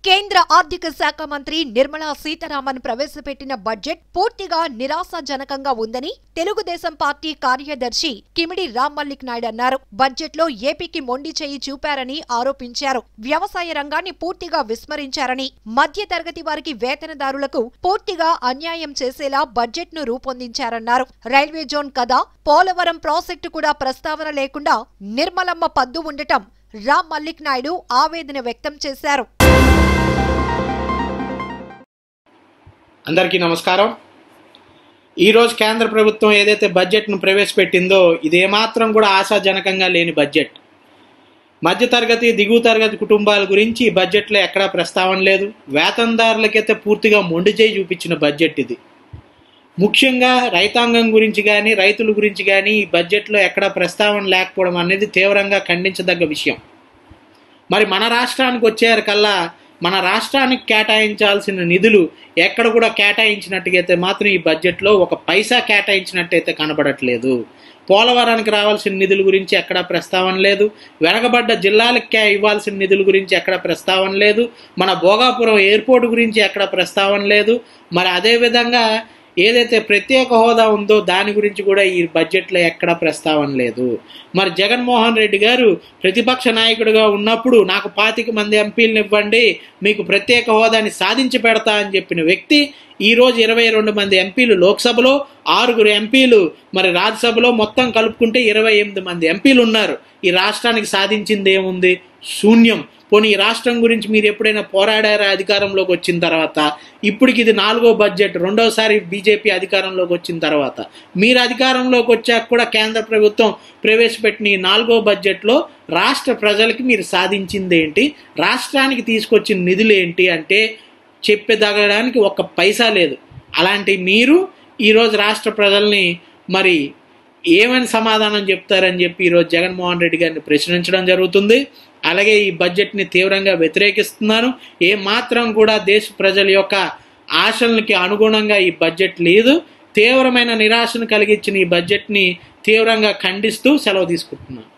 కేంద్ర ఆర్థిక శాఖ మంత్రి నిర్మలా సీతారామన్ ప్రవేశపెట్టిన బడ్జెట్ పూర్తిగా నిరాశాజనకంగా ఉందని తెలుగుదేశం పార్టీ కార్యదర్శి కిమిడి రామ్మల్లిక్ నాయుడు అన్నారు. బడ్జెట్ లో ఏపీకి మొండి చేయి చూపారని ఆరోపించారు. వ్యవసాయ రంగాన్ని పూర్తిగా విస్మరించారని, మధ్యతరగతి వారికి వేతనదారులకు పూర్తిగా అన్యాయం చేసేలా బడ్జెట్ ను రూపొందించారన్నారు. రైల్వే జోన్ కథ, పోలవరం ప్రాజెక్టు కూడా ప్రస్తావన లేకుండా నిర్మలమ్మ పద్దు ఉండటం రామ్మల్లిక్ నాయుడు ఆవేదన వ్యక్తం చేశారు. అందరికీ నమస్కారం. ఈరోజు కేంద్ర ప్రభుత్వం ఏదైతే బడ్జెట్ను ప్రవేశపెట్టిందో ఇది ఏమాత్రం కూడా ఆశాజనకంగా లేని బడ్జెట్. మధ్యతరగతి దిగువ తరగతి కుటుంబాల గురించి ఈ బడ్జెట్లో ఎక్కడా ప్రస్తావన లేదు. వేతనదారులకైతే పూర్తిగా మొండి చేయి చూపించిన బడ్జెట్ ఇది. ముఖ్యంగా రైతాంగం గురించి కానీ రైతుల గురించి కానీ ఈ బడ్జెట్లో ఎక్కడా ప్రస్తావన లేకపోవడం అనేది తీవ్రంగా ఖండించదగ్గ విషయం. మరి మన రాష్ట్రానికి వచ్చేసరికల్లా మన రాష్ట్రానికి కేటాయించాల్సిన నిధులు ఎక్కడ కూడా కేటాయించినట్టుగైతే మాత్రం ఈ బడ్జెట్లో ఒక పైసా కేటాయించినట్టయితే కనబడట్లేదు. పోలవరానికి రావాల్సిన నిధుల గురించి ఎక్కడా ప్రస్తావన లేదు. వెనకబడ్డ జిల్లాలకు ఇవ్వాల్సిన నిధుల గురించి ఎక్కడా ప్రస్తావన లేదు. మన భోగాపురం ఎయిర్పోర్ట్ గురించి ఎక్కడా ప్రస్తావన లేదు. మరి అదేవిధంగా ఏదైతే ప్రత్యేక హోదా ఉందో దాని గురించి కూడా ఈ బడ్జెట్లో ఎక్కడా ప్రస్తావన లేదు. మరి జగన్మోహన్ రెడ్డి గారు ప్రతిపక్ష నాయకుడిగా ఉన్నప్పుడు నాకు 25 మంది ఎంపీలను ఇవ్వండి, మీకు ప్రత్యేక హోదాని సాధించి పెడతా అని చెప్పిన వ్యక్తి ఈరోజు 22 మంది ఎంపీలు లోక్సభలో, 6 ఎంపీలు మరి రాజ్యసభలో, మొత్తం కలుపుకుంటే 28 మంది ఎంపీలు ఉన్నారు. ఈ రాష్ట్రానికి సాధించింది ఏముంది? శూన్యం. పోనీ ఈ రాష్ట్రం గురించి మీరు ఎప్పుడైనా పోరాడారా అధికారంలోకి వచ్చిన తర్వాత? ఇప్పటికి ఇది 4వ బడ్జెట్, రెండోసారి బీజేపీ అధికారంలోకి వచ్చిన తర్వాత. మీరు అధికారంలోకి వచ్చాక కూడా కేంద్ర ప్రభుత్వం ప్రవేశపెట్టిన ఈ 4వ బడ్జెట్లో రాష్ట్ర ప్రజలకి మీరు సాధించింది ఏంటి, రాష్ట్రానికి తీసుకొచ్చిన నిధులు ఏంటి అంటే చెప్పేదగడానికి ఒక్క పైసా లేదు. అలాంటి మీరు ఈరోజు రాష్ట్ర ప్రజల్ని మరి ఏమని సమాధానం చెప్తారని చెప్పి ఈరోజు జగన్మోహన్ రెడ్డి గారిని ప్రశ్నించడం జరుగుతుంది. అలాగే ఈ బడ్జెట్ని తీవ్రంగా వ్యతిరేకిస్తున్నాను. ఏమాత్రం కూడా దేశ ప్రజల యొక్క ఆశలకి అనుగుణంగా ఈ బడ్జెట్ లేదు. తీవ్రమైన నిరాశను కలిగించిన ఈ బడ్జెట్ని తీవ్రంగా ఖండిస్తూ సెలవు తీసుకుంటున్నాను.